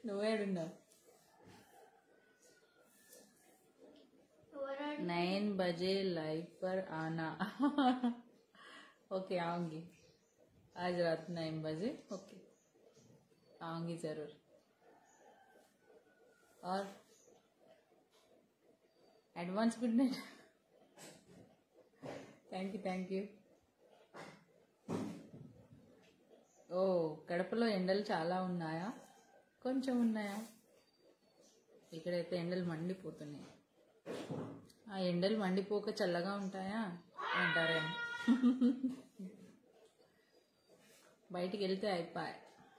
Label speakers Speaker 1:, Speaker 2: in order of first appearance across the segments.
Speaker 1: నువ్వేడున్నావు? 9 बजे लाइव पर आना। ओके आऊंगी, आज रात 9 बजे। ओके आऊंगी जरूर। और advance good night. Thank you. ఓ కడపలో ఎండలు చాలా ఉన్నాయా? కొంచెం ఉన్నాయా? ఇక్కడైతే ఎండలు మండిపోతున్నాయి। ఆ ఎండలు మండిపోక చల్లగా ఉంటాయా అంటారే। బయటికి వెళ్తే అయిపోయి।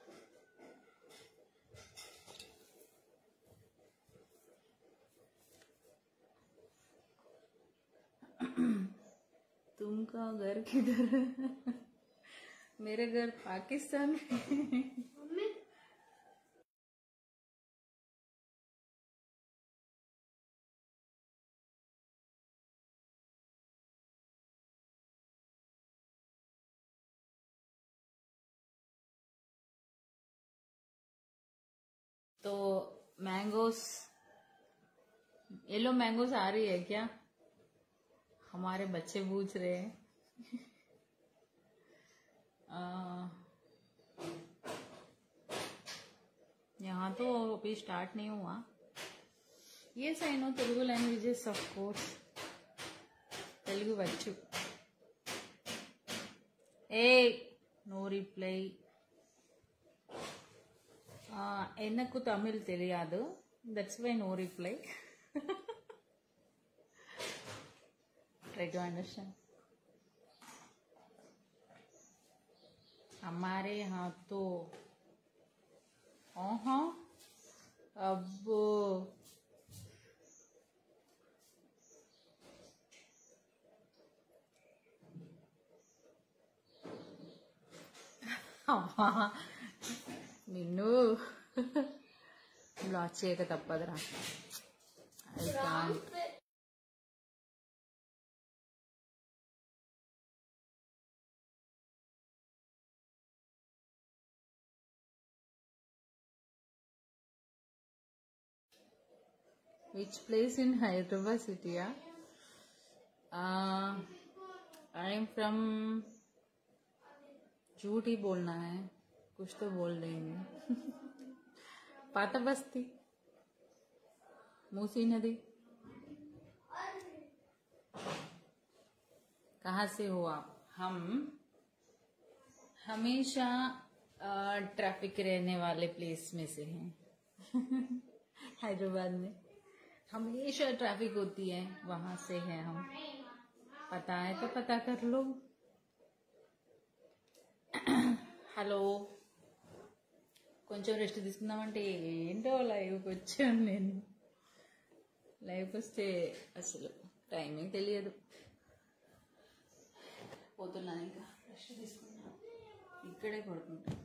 Speaker 1: तुमका घर किधर है? मेरे घर पाकिस्तान में। तो मैंगोस, येलो मैंगोस आ रही है क्या? हमारे बच्चे पूछ रहे हैं। यहाँ तो अभी स्टार्ट नहीं हुआ। Yes, I know Telugu languages, of course. Telugu వచ్చు। no reply. ఎన్నకు తమిళ్ తెలియదు, that's why no reply. Try to understand. हमारे यहाँ तो अब నిన్ను బ్లాక్ చేయక తప్పదురా। I can't. Which place in Hyderabad city? I am from, झूठ ही बोलना है, कुछ तो बोल देंगे। पाता बस्ती, मूसी नदी। कहाँ से हो आप? हम हमेशा ट्रैफिक रहने वाले प्लेस में से हैं। हैदराबाद में हमेशा ट्रैफिक होती है, वहां से हैं हम। पता है तो पता कर लो। హలో, కొంచెం రెస్ట్ తీసుకుందామంటే ఏంటో లైవ్కి వచ్చాను నేను। లైవ్కి వస్తే అసలు టైమింగ్ తెలియదు। పోతున్నాను, ఇంకా రెస్ట్ తీసుకున్నాను, ఇక్కడే పడుకుంటాను।